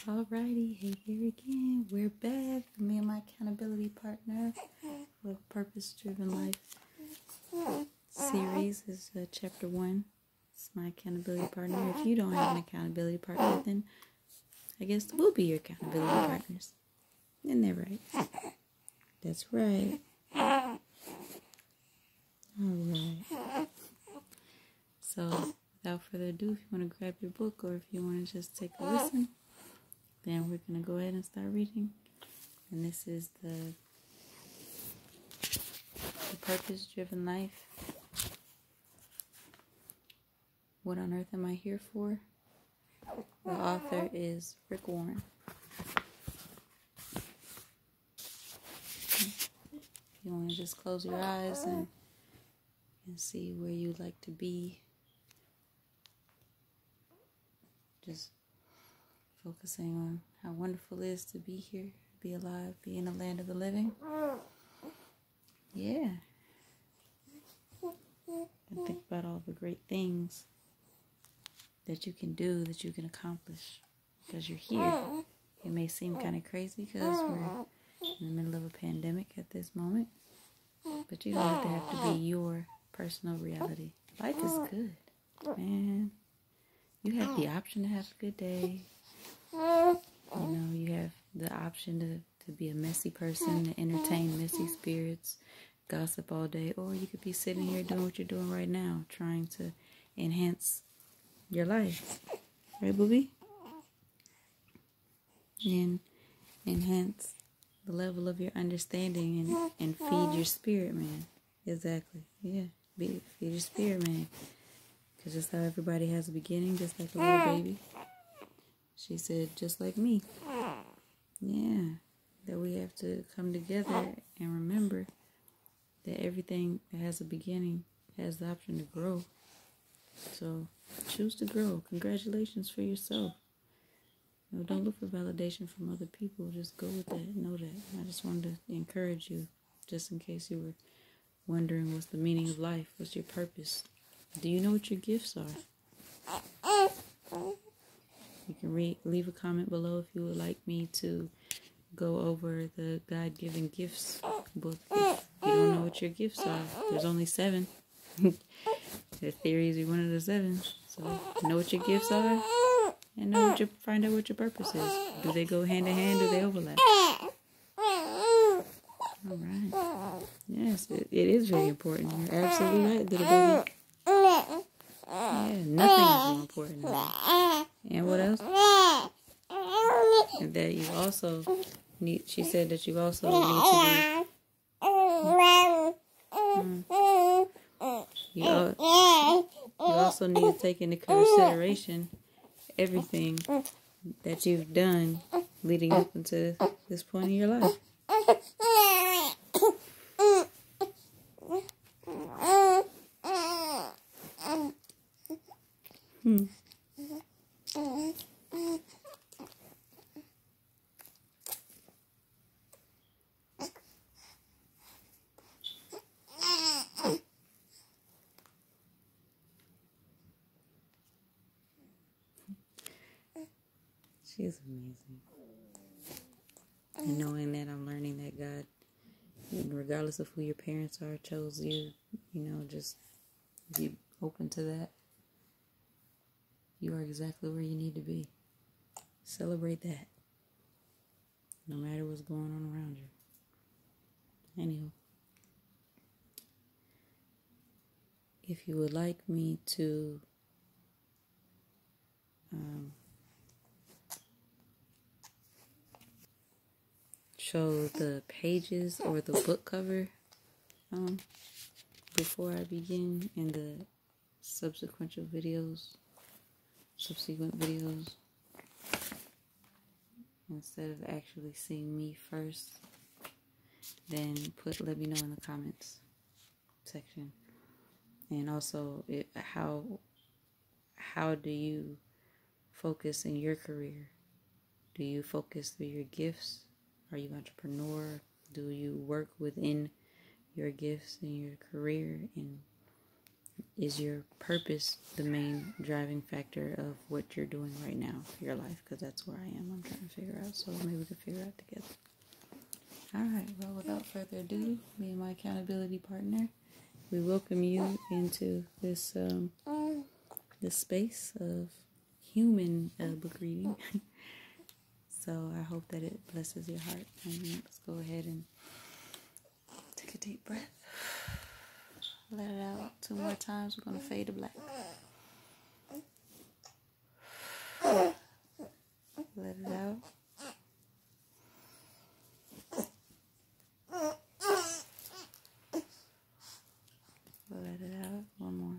Alrighty, hey, here again. We're back. Me and my accountability partner for Purpose-Driven Life series is chapter 1. It's my accountability partner. If you don't have an accountability partner, then I guess we'll be your accountability partners. Isn't that right? That's right. Alright. So, without further ado, if you want to grab your book or if you want to just take a listen, then we're going to go ahead and start reading. And this is the Purpose-Driven Life. What on earth am I here for? The author is Rick Warren. If you want to just close your eyes and see where you'd like to be, just focusing on how wonderful it is to be here, be alive, be in the land of the living. Yeah. And think about all the great things that you can do, that you can accomplish, because you're here. It may seem kind of crazy because we're in the middle of a pandemic at this moment, but you don't have to be your personal reality. Life is good, man. You have the option to have a good day. You know, you have the option to be a messy person, to entertain messy spirits, gossip all day, or you could be sitting here doing what you're doing right now, trying to enhance your life. Right, booby? And enhance the level of your understanding and feed your spirit, man. Exactly. Yeah. Feed your spirit, man. Because just how everybody has a beginning, just like a little baby. She said, just like me. Yeah. That we have to come together and remember that everything that has a beginning has the option to grow. So choose to grow. Congratulations for yourself. You know, don't look for validation from other people. Just go with that. Know that. I just wanted to encourage you, just in case you were wondering what's the meaning of life. What's your purpose? Do you know what your gifts are? You can leave a comment below if you would like me to go over the God-Given Gifts book. If you don't know what your gifts are, there's only 7. The theories are one of the 7. So know what your gifts are and find out what your purpose is. Do they go hand in hand? Do they overlap? All right. Yes, it is very important. You're absolutely right, little baby. Yeah, nothing is more important than that. And what else? And that you also need, she said that you also need to be, you also need to take into consideration everything that you've done leading up into this point in your life. She's amazing. And knowing that I'm learning that God, regardless of who your parents are, chose you, you know, just be open to that. You are exactly where you need to be. Celebrate that. No matter what's going on around you. Anywho. If you would like me to show the pages or the book cover before I begin in the subsequent videos, instead of actually seeing me first, then let me know in the comments section. And also, how do you focus in your career? Do you focus through your gifts? Are you an entrepreneur? Do you work within your gifts in your career? And Is your purpose the main driving factor of what you're doing right now for your life? Because that's where I am. I'm trying to figure out. So maybe we can figure out together. All right. Well, without further ado, me and my accountability partner, we welcome you into this this space of human book reading. So I hope that it blesses your heart. And let's go ahead and take a deep breath. Let it out 2 more times. We're going to fade to black. Let it out. Let it out. One more.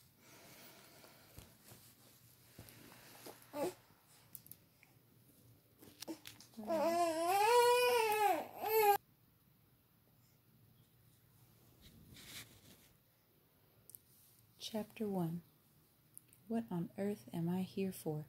Chapter 1. What on earth am I here for?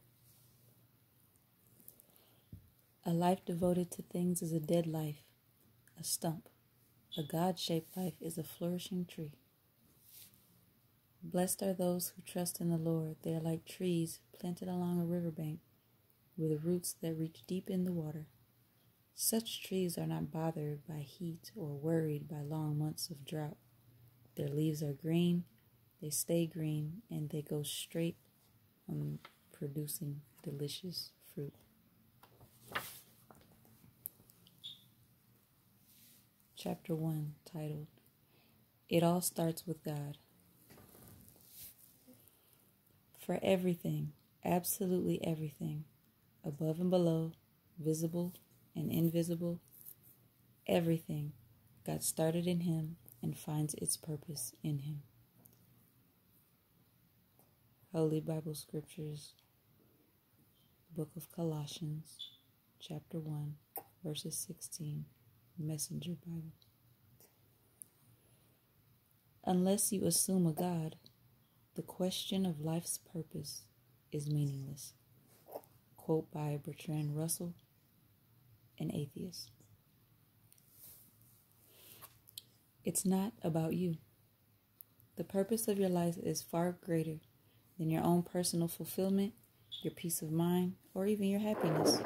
A life devoted to things is a dead life, a stump. A God-shaped life is a flourishing tree. Blessed are those who trust in the Lord. They are like trees planted along a riverbank with roots that reach deep in the water. Such trees are not bothered by heat or worried by long months of drought. Their leaves are green, they stay green, and they go straight on producing delicious fruit. Chapter 1, titled, It All Starts with God. For everything, absolutely everything, above and below, visible and invisible, everything got started in Him and finds its purpose in Him. Holy Bible Scriptures, Book of Colossians, chapter 1, verses 16, Messenger Bible. Unless you assume a God, the question of life's purpose is meaningless. Quote by Bertrand Russell, an atheist. It's not about you. The purpose of your life is far greater than your own personal fulfillment, your peace of mind, or even your happiness.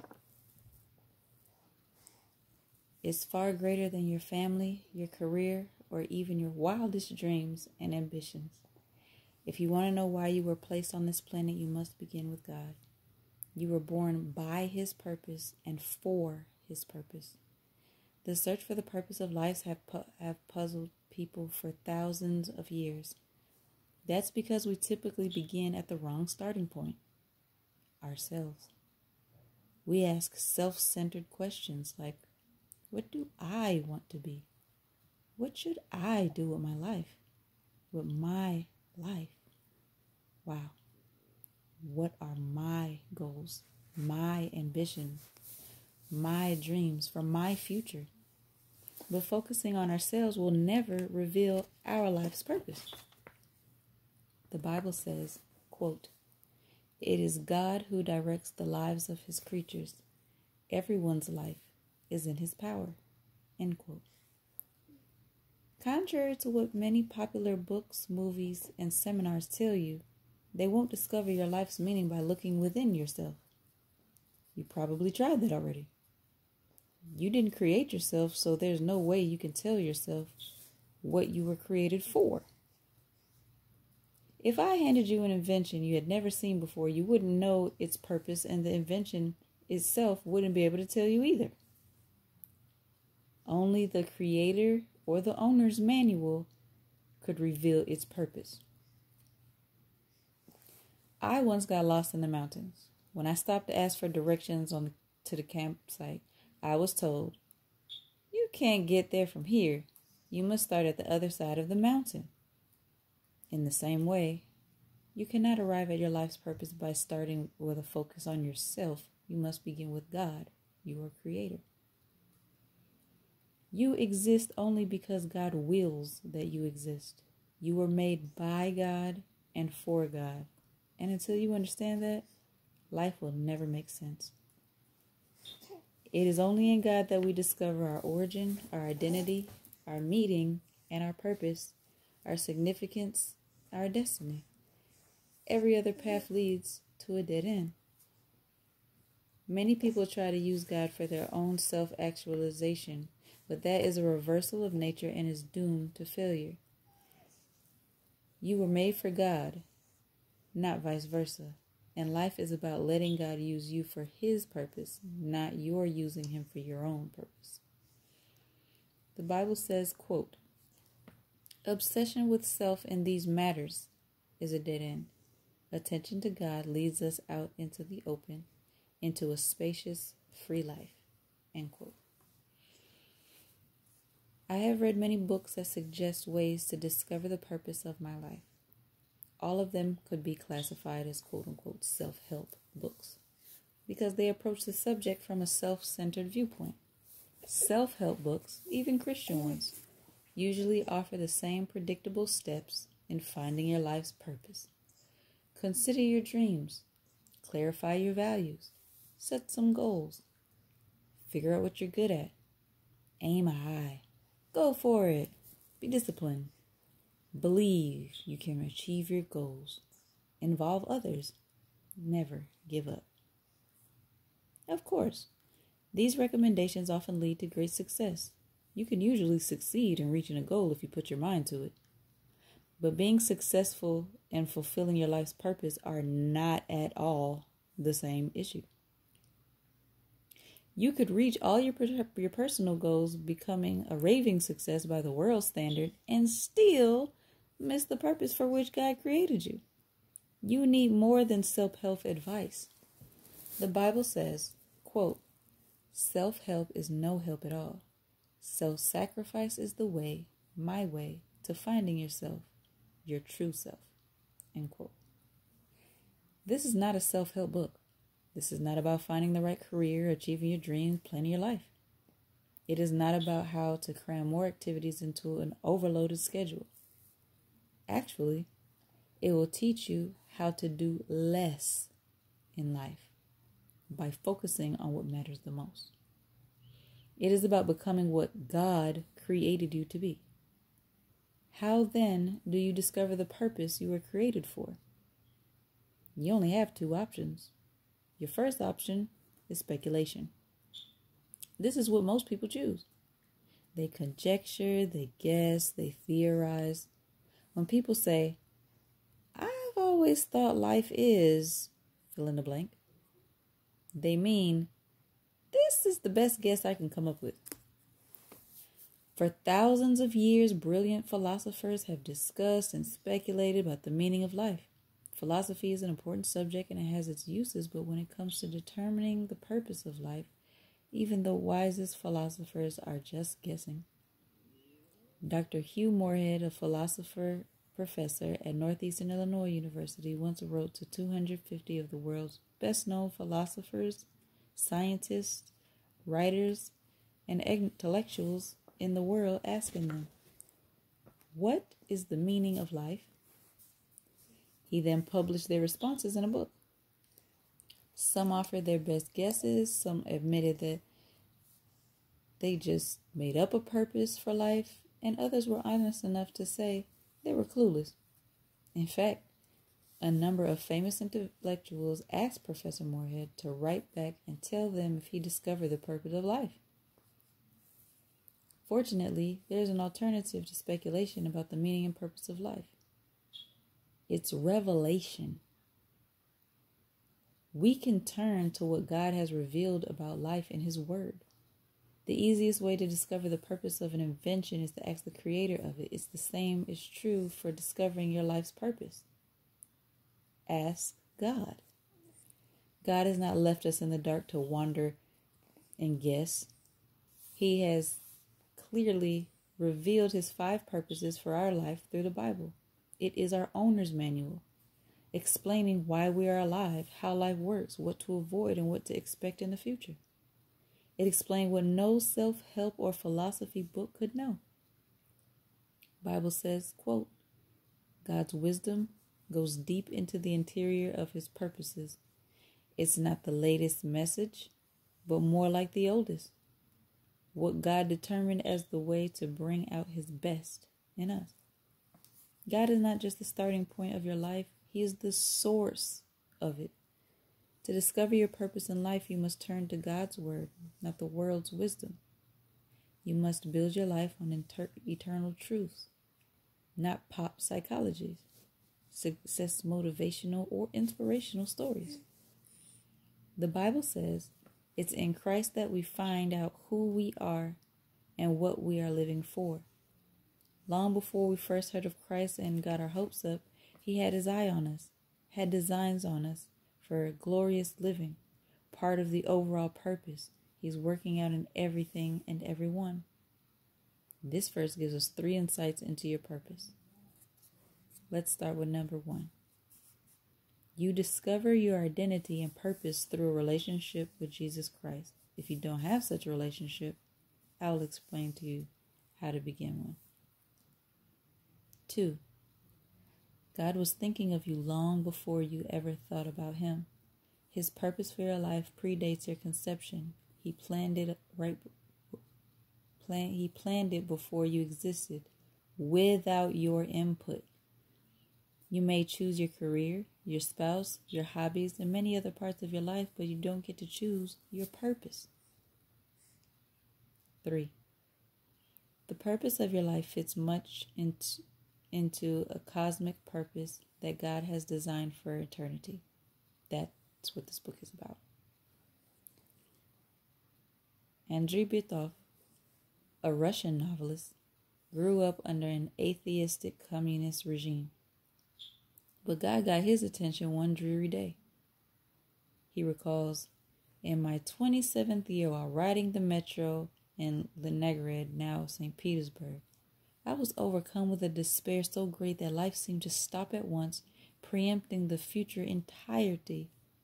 It's far greater than your family, your career, or even your wildest dreams and ambitions. If you want to know why you were placed on this planet, you must begin with God. You were born by His purpose and for His purpose. The search for the purpose of life have puzzled people for thousands of years. That's because we typically begin at the wrong starting point, ourselves. We ask self-centered questions like, what do I want to be? What should I do with my life? With my life? Wow. What are my goals, my ambitions, my dreams for my future? But focusing on ourselves will never reveal our life's purpose. The Bible says, quote, It is God who directs the lives of His creatures. Everyone's life is in His power, end quote. Contrary to what many popular books, movies, and seminars tell you, they won't discover your life's meaning by looking within yourself. You probably tried that already. You didn't create yourself, so there's no way you can tell yourself what you were created for. If I handed you an invention you had never seen before, you wouldn't know its purpose, and the invention itself wouldn't be able to tell you either. Only the creator or the owner's manual could reveal its purpose. I once got lost in the mountains. When I stopped to ask for directions to the campsite, I was told, you can't get there from here. You must start at the other side of the mountain. In the same way, you cannot arrive at your life's purpose by starting with a focus on yourself. You must begin with God, your creator. You exist only because God wills that you exist. You were made by God and for God. And until you understand that, life will never make sense. It is only in God that we discover our origin, our identity, our meaning, and our purpose, our significance, our destiny. Every other path leads to a dead end. Many people try to use God for their own self-actualization, but that is a reversal of nature and is doomed to failure. You were made for God, not vice versa. And life is about letting God use you for His purpose, not your using Him for your own purpose. The Bible says, quote, "Obsession with self in these matters is a dead end. Attention to God leads us out into the open, into a spacious, free life." End quote. I have read many books that suggest ways to discover the purpose of my life. All of them could be classified as quote-unquote self-help books because they approach the subject from a self-centered viewpoint. Self-help books, even Christian ones, usually offer the same predictable steps in finding your life's purpose. Consider your dreams, clarify your values, set some goals, figure out what you're good at, aim high, go for it, be disciplined. Believe you can achieve your goals. Involve others. Never give up. Of course, these recommendations often lead to great success. You can usually succeed in reaching a goal if you put your mind to it. But being successful and fulfilling your life's purpose are not at all the same issue. You could reach all your personal goals, becoming a raving success by the world standard, and still miss the purpose for which God created you. You need more than self-help advice. The Bible says, quote, "Self-help is no help at all. Self-sacrifice is the way, my way, to finding yourself, your true self." End quote. This is not a self-help book. This is not about finding the right career, achieving your dreams, planning your life. It is not about how to cram more activities into an overloaded schedule. Actually, it will teach you how to do less in life by focusing on what matters the most. It is about becoming what God created you to be. How then do you discover the purpose you were created for? You only have two options. Your first option is speculation. This is what most people choose. They conjecture, they guess, they theorize. When people say, "I've always thought life is," fill in the blank, they mean, "This is the best guess I can come up with." For thousands of years, brilliant philosophers have discussed and speculated about the meaning of life. Philosophy is an important subject and it has its uses, but when it comes to determining the purpose of life, even the wisest philosophers are just guessing. Dr. Hugh Moorhead, a philosopher professor at Northeastern Illinois University, once wrote to 250 of the world's best-known philosophers, scientists, writers, and intellectuals in the world, asking them, "What is the meaning of life?" He then published their responses in a book. Some offered their best guesses, some admitted that they just made up a purpose for life, and others were honest enough to say they were clueless. In fact, a number of famous intellectuals asked Professor Moorhead to write back and tell them if he discovered the purpose of life. Fortunately, there's an alternative to speculation about the meaning and purpose of life. It's revelation. We can turn to what God has revealed about life in His Word. The easiest way to discover the purpose of an invention is to ask the creator of it. It's the same is true for discovering your life's purpose. Ask God. God has not left us in the dark to wander and guess. He has clearly revealed His 5 purposes for our life through the Bible. It is our owner's manual, explaining why we are alive, how life works, what to avoid, and what to expect in the future. It explained what no self-help or philosophy book could know. Bible says, quote, "God's wisdom goes deep into the interior of His purposes. It's not the latest message, but more like the oldest. What God determined as the way to bring out His best in us." God is not just the starting point of your life, He is the source of it. To discover your purpose in life, you must turn to God's word, not the world's wisdom. You must build your life on eternal truths, not pop psychologies, success motivational or inspirational stories. The Bible says it's in Christ that we find out who we are and what we are living for. Long before we first heard of Christ and got our hopes up, He had His eye on us, had designs on us for glorious living, part of the overall purpose He's working out in everything and everyone. This verse gives us 3 insights into your purpose. Let's start with number 1. You discover your identity and purpose through a relationship with Jesus Christ. If you don't have such a relationship, I will explain to you how to begin one. 2. God was thinking of you long before you ever thought about Him. His purpose for your life predates your conception. He planned it before you existed, without your input. You may choose your career, your spouse, your hobbies, and many other parts of your life, but you don't get to choose your purpose. 3. The purpose of your life fits much into a cosmic purpose that God has designed for eternity. That's what this book is about. Andrei Bitov, a Russian novelist, grew up under an atheistic communist regime. But God got his attention one dreary day. He recalls, in my 27th year while riding the metro in Leningrad, now St. Petersburg, I was overcome with a despair so great that life seemed to stop at once, preempting the future entirely,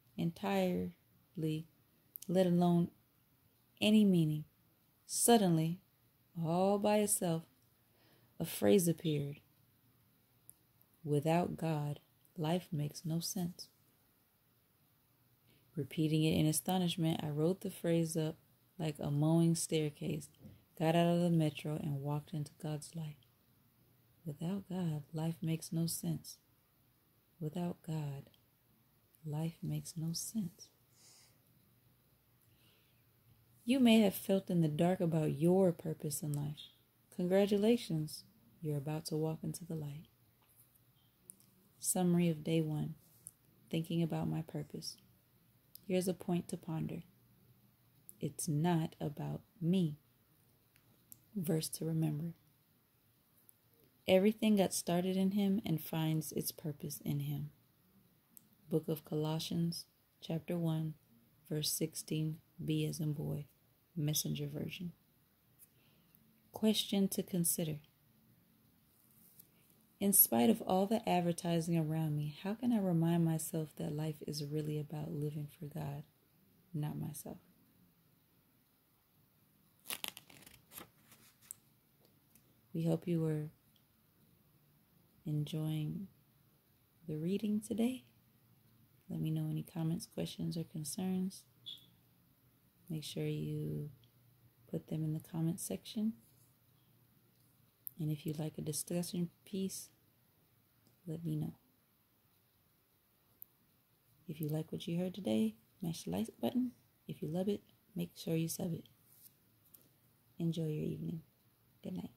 let alone any meaning. Suddenly, all by itself, a phrase appeared. Without God, life makes no sense. Repeating it in astonishment, I wrote the phrase up like a mowing staircase, got out of the metro, and walked into God's light. Without God, life makes no sense. Without God, life makes no sense. You may have felt in the dark about your purpose in life. Congratulations, you're about to walk into the light. Summary of day 1. Thinking about my purpose. Here's a point to ponder. It's not about me. Verse to remember. Everything got started in Him and finds its purpose in Him. Book of Colossians, chapter 1, verse 16, B as in boy, Messenger version. Question to consider. In spite of all the advertising around me, how can I remind myself that life is really about living for God, not myself? We hope you were enjoying the reading today. Let me know any comments, questions, or concerns. Make sure you put them in the comments section. And if you'd like a discussion piece, let me know. If you like what you heard today, smash the like button. If you love it, make sure you sub it. Enjoy your evening. Good night.